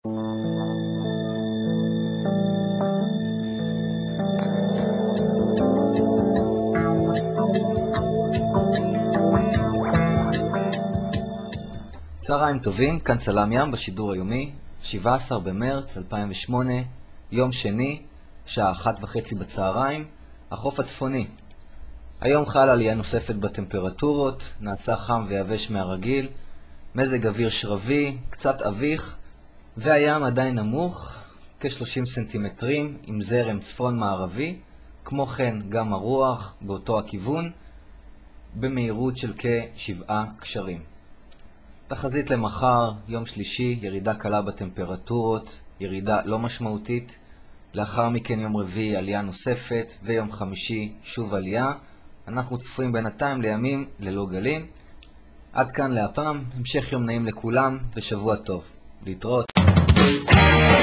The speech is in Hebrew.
צהריים טובים, כאן צלם ים בשידור היומי, 17 במרץ 2008, יום שני, שעה 1:30 בצהריים, החוף הצפוני. היום חלה עלייה נוספת בטמפרטורות, נעשה חם ויבש מהרגיל, מזג אוויר שרבי, קצת אביך, והים עדיין נמוך, כ-30 סנטימטרים, עם זרם צפון מערבי, כמו כן גם הרוח באותו הכיוון, במהירות של כ-7 קשרים. תחזית למחר, יום שלישי, ירידה קלה בטמפרטורות, ירידה לא משמעותית. לאחר מכן יום רביעי עלייה נוספת, ויום חמישי שוב עלייה. אנחנו צפויים בינתיים לימים ללא גלים. עד כאן להפעם, המשך יום נעים לכולם ושבוע טוב. להתראות.